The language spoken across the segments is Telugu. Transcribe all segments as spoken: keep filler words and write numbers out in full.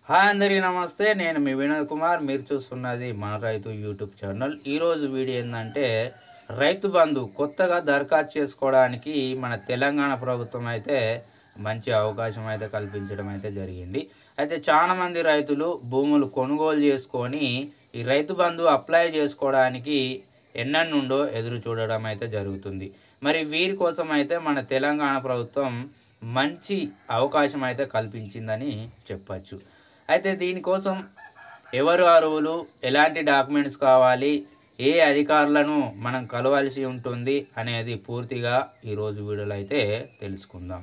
హాయ్ అందరికీ నమస్తే. నేను మీ వినోద్ కుమార్. మీరు చూస్తున్నది మన రైతు యూట్యూబ్ ఛానల్. ఈరోజు వీడియో ఏంటంటే రైతు బంధు కొత్తగా దరఖాస్తు చేసుకోవడానికి మన తెలంగాణ ప్రభుత్వం అయితే మంచి అవకాశం అయితే కల్పించడం అయితే జరిగింది. అయితే చాలామంది రైతులు భూములు కొనుగోలు చేసుకొని ఈ రైతు బంధు అప్లై చేసుకోవడానికి ఎన్నటి నుండో ఎదురు చూడడం అయితే జరుగుతుంది. మరి వీరి కోసం అయితే మన తెలంగాణ ప్రభుత్వం మంచి అవకాశం అయితే కల్పించిందని చెప్పచ్చు. అయితే దీనికోసం ఎవరు అర్హులు, ఎలాంటి డాక్యుమెంట్స్ కావాలి, ఏ అధికారులను మనం కలవాల్సి ఉంటుంది అనేది పూర్తిగా ఈరోజు వీడియోలో అయితే తెలుసుకుందాం.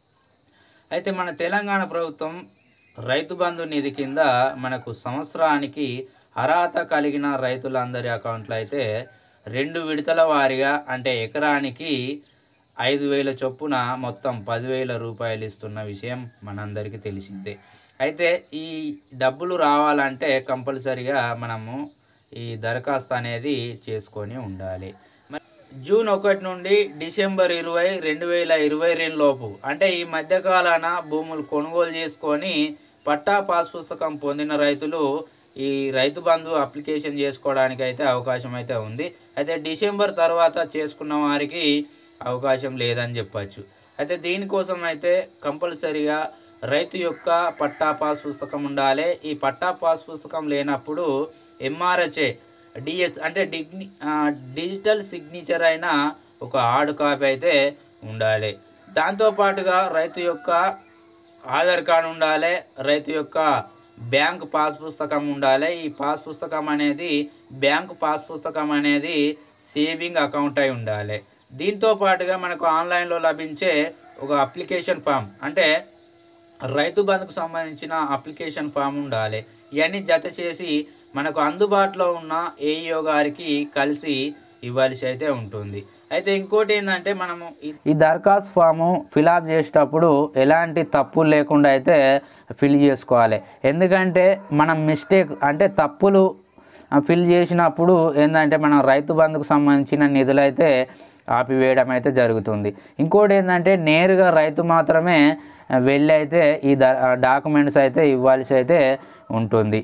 అయితే మన తెలంగాణ ప్రభుత్వం రైతు బంధు నిధి కింద మనకు సంవత్సరానికి అర్హత కలిగిన రైతులందరి అకౌంట్లో అయితే రెండు విడతల వారీగా అంటే ఎకరానికి ఐదు వేల చొప్పున మొత్తం పదివేల రూపాయలు ఇస్తున్న విషయం మనందరికీ తెలిసిందే. అయితే ఈ డబ్బులు రావాలంటే కంపల్సరిగా మనము ఈ దరఖాస్తు అనేది చేసుకొని ఉండాలి. జూన్ ఒకటి నుండి డిసెంబర్ ఇరవై రెండు వేల ఇరవై రెండు లోపు అంటే ఈ మధ్యకాలాన భూములు కొనుగోలు చేసుకొని పట్టా పాస్ పుస్తకం పొందిన రైతులు ఈ రైతు బంధు అప్లికేషన్ చేసుకోవడానికి అయితే అవకాశం అయితే ఉంది. అయితే డిసెంబర్ తర్వాత చేసుకున్న వారికి అవకాశం లేదని చెప్పచ్చు. అయితే దీనికోసం అయితే కంపల్సరిగా రైతు యొక్క పట్టా పాస్ పుస్తకం ఉండాలి. ఈ పట్టా పాస్ పుస్తకం లేనప్పుడు ఎంఆర్హెచ్ఏ డిఎస్ అంటే డిగ్ని డిజిటల్ సిగ్నేచర్ అయిన ఒక హార్డ్ కాపీ అయితే ఉండాలి. దాంతోపాటుగా రైతు యొక్క ఆధార్ కార్డు ఉండాలి, రైతు యొక్క బ్యాంక్ పాస్ పుస్తకం ఉండాలి. ఈ పాస్ పుస్తకం అనేది బ్యాంక్ పాస్ పుస్తకం అనేది సేవింగ్ అకౌంట్ అయి ఉండాలి. దీంతో పాటుగా మనకు ఆన్లైన్లో లభించే ఒక అప్లికేషన్ ఫామ్ అంటే రైతు బంధుకు సంబంధించిన అప్లికేషన్ ఫామ్ ఉండాలి. ఇవన్నీ జత చేసి మనకు అందుబాటులో ఉన్న ఏఈఓ గారికి కలిసి ఇవ్వాల్సి అయితే ఉంటుంది. అయితే ఇంకోటి ఏంటంటే మనము ఈ దరఖాస్తు ఫాము ఫిలప్ చేసేటప్పుడు ఎలాంటి తప్పులు లేకుండా అయితే ఫిల్ చేసుకోవాలి. ఎందుకంటే మనం మిస్టేక్ అంటే తప్పులు ఫిల్ చేసినప్పుడు ఏంటంటే మనం రైతు బంధుకు సంబంధించిన నిధులు అయితే ఆపివేయడం అయితే జరుగుతుంది. ఇంకోటి ఏంటంటే నేరుగా రైతు మాత్రమే వెళ్ళి అయితే ఈ డాక్యుమెంట్స్ అయితే ఇవ్వాల్సి అయితే ఉంటుంది.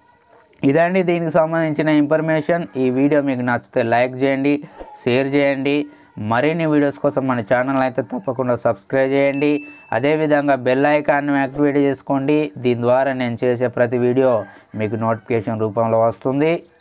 ఇదండి దీనికి సంబంధించిన ఇన్ఫర్మేషన్. ఈ వీడియో మీకు నచ్చితే లైక్ చేయండి, షేర్ చేయండి. మరిన్ని వీడియోస్ కోసం మన ఛానల్ అయితే తప్పకుండా సబ్స్క్రైబ్ చేయండి. అదేవిధంగా బెల్ ఐకాన్ని యాక్టివేట్ చేసుకోండి. దీని ద్వారా నేను చేసే ప్రతి వీడియో మీకు నోటిఫికేషన్ రూపంలో వస్తుంది.